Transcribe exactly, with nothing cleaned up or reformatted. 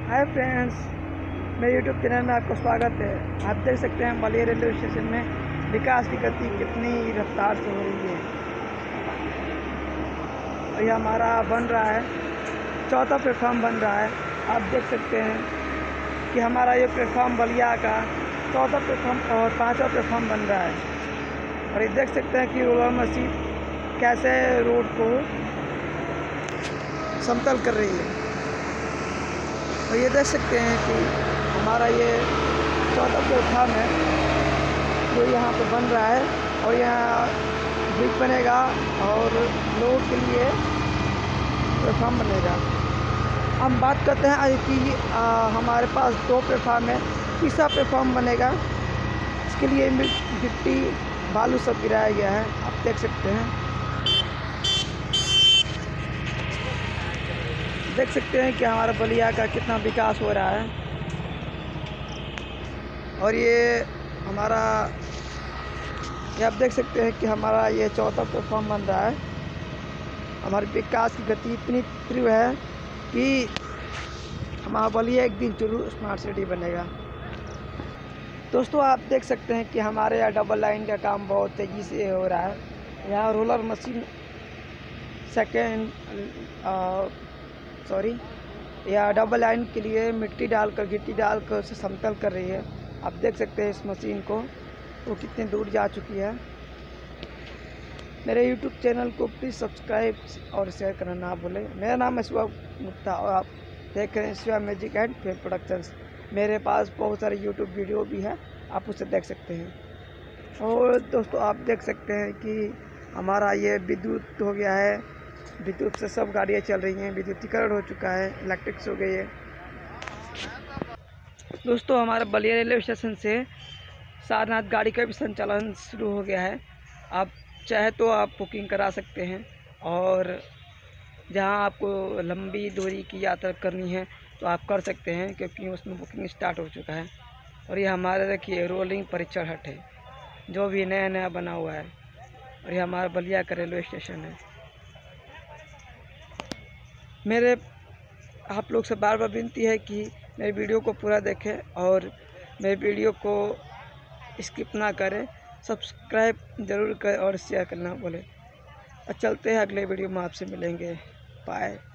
हाय friends, मेरे YouTube channel में आपका स्वागत है। आप देख सकते हैं बलिया रेलवे स्टेशन में विकास की गति कितनी रफ्तार से हो रही है। और ये हमारा बन रहा है, चौथा प्लेटफॉर्म बन रहा है। आप देख सकते हैं कि हमारा ये प्लेटफॉर्म बलिया का चौथा प्लेटफॉर्म और पाँचवा प्लेटफॉर्म बन रहा है। और ये देख सकते हैं कि रोलर मशीन कैसे रोड को समतल कर रही है। और ये देख सकते हैं कि हमारा ये चौथा प्लेटफॉर्म है जो यहाँ पे बन रहा है। और यहाँ ब्रिज बनेगा और लोग के लिए प्लेटफॉर्म बनेगा। हम बात करते हैं कि आ, हमारे पास दो प्लेटफॉर्म है, तीसरा प्लेटफॉर्म बनेगा। इसके लिए मिट्टी बालू सब गिराया गया है, आप देख सकते हैं। देख सकते हैं कि हमारा बलिया का कितना विकास हो रहा है। और ये हमारा ये आप देख सकते हैं कि हमारा ये चौथा प्लेटफॉर्म बन रहा है। हमारे विकास की गति इतनी तीव्र है कि हमारा बलिया एक दिन जरूर स्मार्ट सिटी बनेगा। दोस्तों, आप देख सकते हैं कि हमारे यहाँ डबल लाइन का काम बहुत तेज़ी से हो रहा है। यहाँ रोलर मशीन सेकेंड सॉरी या डबल लाइन के लिए मिट्टी डालकर गिट्टी डालकर उसे समतल कर रही है। आप देख सकते हैं इस मशीन को, वो कितनी दूर जा चुकी है। मेरे यूट्यूब चैनल को प्लीज़ सब्सक्राइब और शेयर करना ना भूलें। मेरा नाम है शिवा गुप्ता और आप देख रहे हैं Shiva magic and film productions. मेरे पास बहुत सारे यूट्यूब वीडियो भी है, आप उसे देख सकते हैं। और दोस्तों, आप देख सकते हैं कि हमारा ये विद्युत हो गया है। विद्युत से सब गाड़ियाँ चल रही हैं, विद्युतीकरण हो चुका है, इलेक्ट्रिक्स हो गई है। दोस्तों, हमारा बलिया रेलवे स्टेशन से सारनाथ गाड़ी का भी संचालन शुरू हो गया है। आप चाहे तो आप बुकिंग करा सकते हैं, और जहां आपको लंबी दूरी की यात्रा करनी है तो आप कर सकते हैं, क्योंकि उसमें बुकिंग स्टार्ट हो चुका है। और ये हमारा देखिए रोलिंग परीक्षण हट है जो भी नया नया बना हुआ है। और ये हमारा बलिया का रेलवे स्टेशन है। मेरे आप लोग से बार बार विनती है कि मेरे वीडियो को पूरा देखें और मेरे वीडियो को स्किप ना करें, सब्सक्राइब ज़रूर करें और शेयर करना बोले। और चलते हैं, अगले वीडियो में आपसे मिलेंगे। बाय।